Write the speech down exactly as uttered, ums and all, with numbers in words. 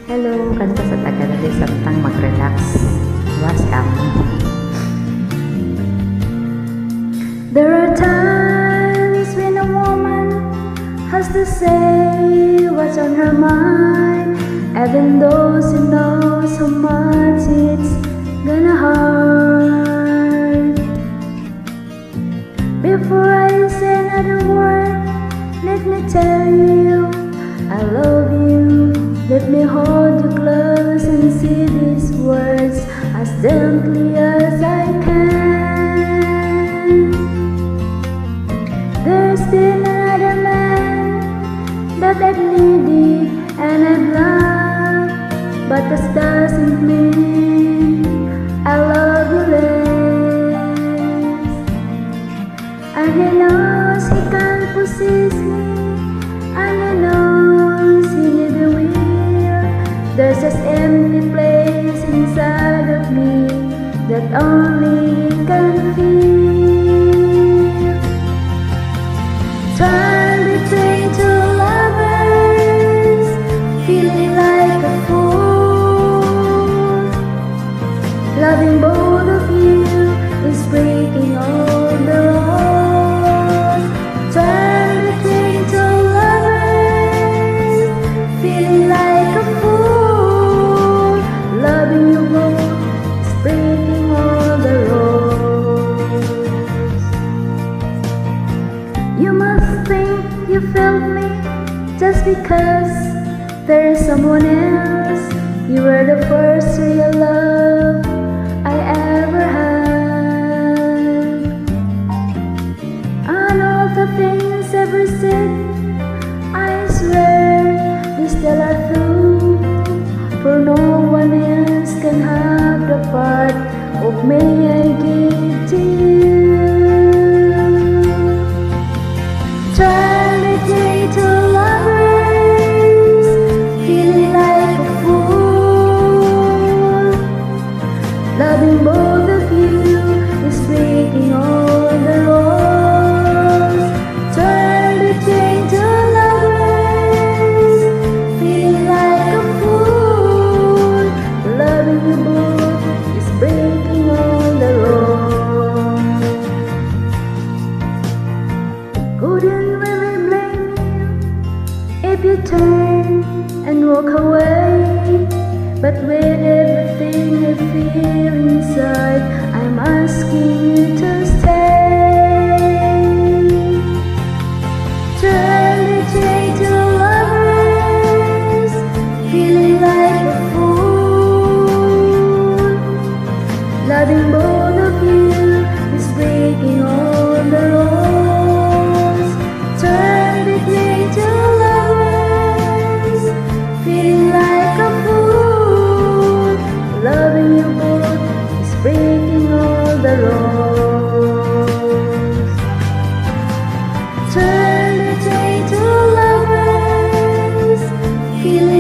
Hello, kanto sa Tagalog samtang mag-relax. Welcome. There are times when a woman has to say what's on her mind, even though she knows how much it's gonna hurt. Before I say another word, let me tell you I love you. Let me hold you close and say these words as gently as I can. There's been another man that I've needed and I've loved, but this doesn't mean I love you less. And he knows he can't possess me, and he knows he never will. There's this empty place inside of me that only he can feel. Torn between two lovers, feeling like a fool. Loving both of you is breaking all the rules. Torn between two lovers, feeling like a fool. Loving you both is breaking all the rules. You must think you felt me just because there is someone else. You were the first real love I ever had. And all the things ever said, I swear they still are true. For no one else can have the part of me I give to you. Torn between two lovers, feeling like a fool. Loving both of you is breaking all the rules. Torn between two lovers, feeling like a fool. Loving you both is breaking all the rules. Couldn't really blame you if you turn and walk away, but with everything I feel inside, I'm asking you to stay. Turn between two lovers, feeling like a fool. Loving both of you is breaking all the rules. Turn between two lovers, feeling like a fool. Loving you both is breaking all the rules. Turn between two lovers, feeling